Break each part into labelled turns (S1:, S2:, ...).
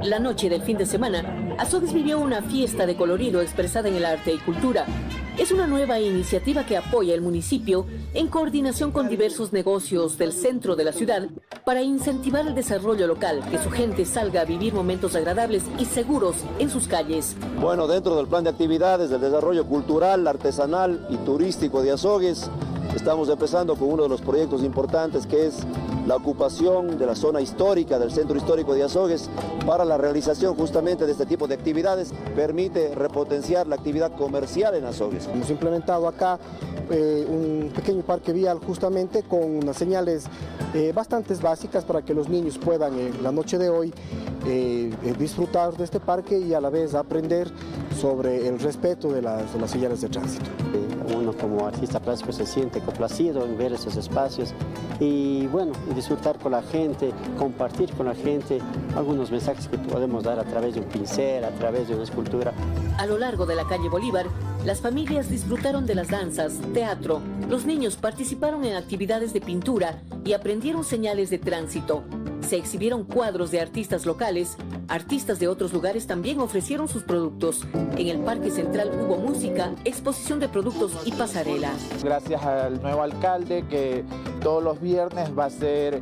S1: La noche del fin de semana, Azogues vivió una fiesta de colorido expresada en el arte y cultura. Es una nueva iniciativa que apoya el municipio en coordinación con diversos negocios del centro de la ciudad para incentivar el desarrollo local, que su gente salga a vivir momentos agradables y seguros en sus calles.
S2: Bueno, dentro del plan de actividades del desarrollo cultural, artesanal y turístico de Azogues, estamos empezando con uno de los proyectos importantes, que es la ocupación de la zona histórica, del centro histórico de Azogues, para la realización justamente de este tipo de actividades. Permite repotenciar la actividad comercial en Azogues.
S3: Hemos implementado acá un pequeño parque vial justamente con unas señales bastante básicas para que los niños puedan en la noche de hoy disfrutar de este parque y a la vez aprender sobre el respeto de las señales de tránsito.
S4: Uno como artista plástico se siente complacido en ver esos espacios y bueno, y disfrutar con la gente, compartir con la gente algunos mensajes que podemos dar a través de un pincel, a través de una escultura.
S1: A lo largo de la calle Bolívar, las familias disfrutaron de las danzas, teatro, los niños participaron en actividades de pintura y aprendieron señales de tránsito. Se exhibieron cuadros de artistas locales, artistas de otros lugares también ofrecieron sus productos. En el Parque Central hubo música, exposición de productos y pasarela.
S5: Gracias al nuevo alcalde que todos los viernes va a ser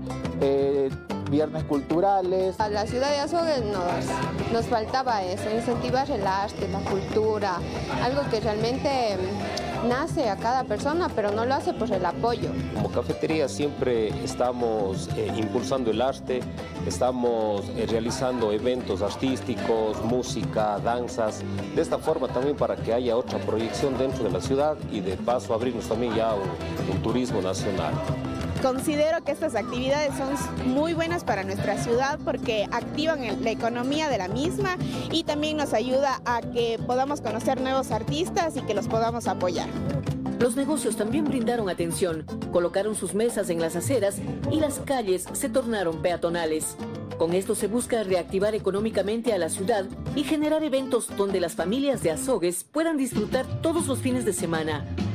S5: viernes culturales.
S6: A la ciudad de Azogues nos faltaba eso, incentivar el arte, la cultura, algo que realmente nace a cada persona, pero no lo hace por el apoyo.
S7: Como cafetería siempre estamos impulsando el arte, estamos realizando eventos artísticos, música, danzas, de esta forma también para que haya otra proyección dentro de la ciudad y de paso abrirnos también ya un turismo nacional.
S8: Considero que estas actividades son muy buenas para nuestra ciudad porque activan la economía de la misma y también nos ayuda a que podamos conocer nuevos artistas y que los podamos apoyar.
S1: Los negocios también brindaron atención, colocaron sus mesas en las aceras y las calles se tornaron peatonales. Con esto se busca reactivar económicamente a la ciudad y generar eventos donde las familias de Azogues puedan disfrutar todos los fines de semana.